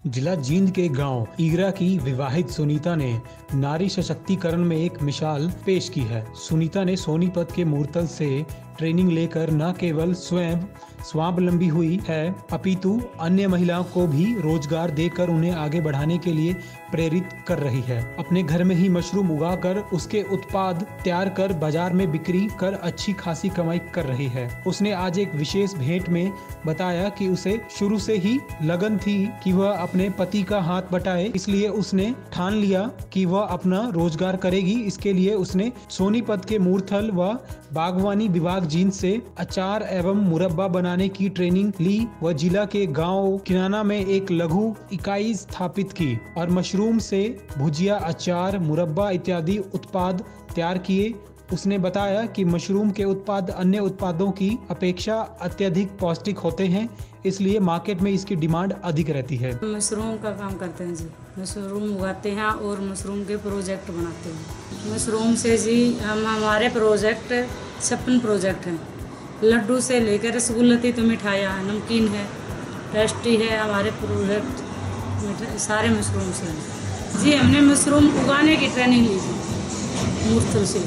जिला जींद के गांव ईगरा की विवाहित सुनीता ने नारी सशक्तिकरण में एक मिसाल पेश की है। सुनीता ने सोनीपत के मूर्तल से ट्रेनिंग लेकर न केवल स्वयं स्वावलंबी हुई है अपितु अन्य महिलाओं को भी रोजगार देकर उन्हें आगे बढ़ाने के लिए प्रेरित कर रही है। अपने घर में ही मशरूम उगाकर उसके उत्पाद तैयार कर बाजार में बिक्री कर अच्छी खासी कमाई कर रही है। उसने आज एक विशेष भेंट में बताया कि उसे शुरू से ही लगन थी कि वह अपने पति का हाथ बटाए, इसलिए उसने ठान लिया कि वह अपना रोजगार करेगी। इसके लिए उसने सोनीपत के मूर्तल व बागवानी विभाग जींद से अचार एवं मुरब्बा बनाने की ट्रेनिंग ली व जिला के गांव किनाना में एक लघु इकाई स्थापित की और मशरूम से भुजिया, अचार, मुरब्बा इत्यादि उत्पाद तैयार किए। उसने बताया कि मशरूम के उत्पाद अन्य उत्पादों की अपेक्षा अत्यधिक पौष्टिक होते हैं, इसलिए मार्केट में इसकी डिमांड अधिक रहती है। मशरूम का काम करते हैं जी, मशरूम उगाते हैं और मशरूम के प्रोजेक्ट बनाते हैं। मशरूम से जी हमारे प्रोजेक्ट 56 प्रोजेक्ट हैं। लड्डू से लेकर रसगुल्ला तक तो मिठाइयाँ, नमकीन है, पेस्ट्री है। हमारे प्रोजेक्ट सारे मशरूम से हैं जी। हमने मशरूम उगाने की ट्रेनिंग ली थी मूर्तल से,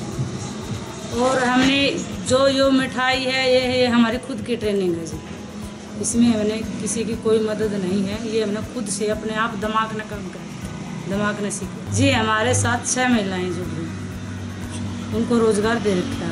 और हमने जो मिठाई है ये हमारी खुद की ट्रेनिंग है जी। इसमें हमने किसी की कोई मदद नहीं है, ये हमने खुद से अपने आप दिमाग ने काम कर दिमाग ने सीखा जी। हमारे साथ 6 महिलाएं जुड़ रही, उनको रोजगार दे रखा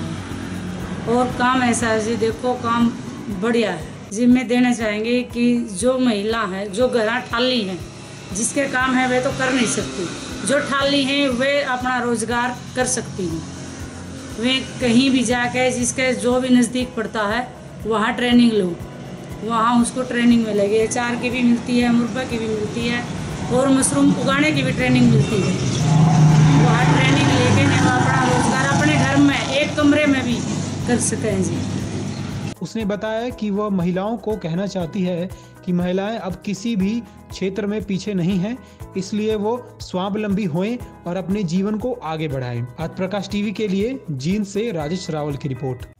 है और काम ऐसा है जी। देखो काम बढ़िया है जी। मैं देना चाहेंगे कि जो महिला है, जो घर ठाली है, जिसके काम है वे तो कर नहीं सकती, जो ठाली हैं वे अपना रोजगार कर सकती हैं। वे कहीं भी जाके जिसके जो भी नज़दीक पड़ता है वहाँ ट्रेनिंग लो, वहाँ उसको ट्रेनिंग मिलेगी। अचार की भी मिलती है, मुरब्बा की भी मिलती है और मशरूम उगाने की भी ट्रेनिंग मिलती है। वहाँ ट्रेनिंग लेके अपना रोजगार अपने घर में एक कमरे में भी कर सकें जी। उसने बताया कि वह महिलाओं को कहना चाहती है कि महिलाएं अब किसी भी क्षेत्र में पीछे नहीं हैं, इसलिए वो स्वावलंबी होएं और अपने जीवन को आगे बढ़ाएं। आज प्रकाश टीवी के लिए जींद से राजेश रावल की रिपोर्ट।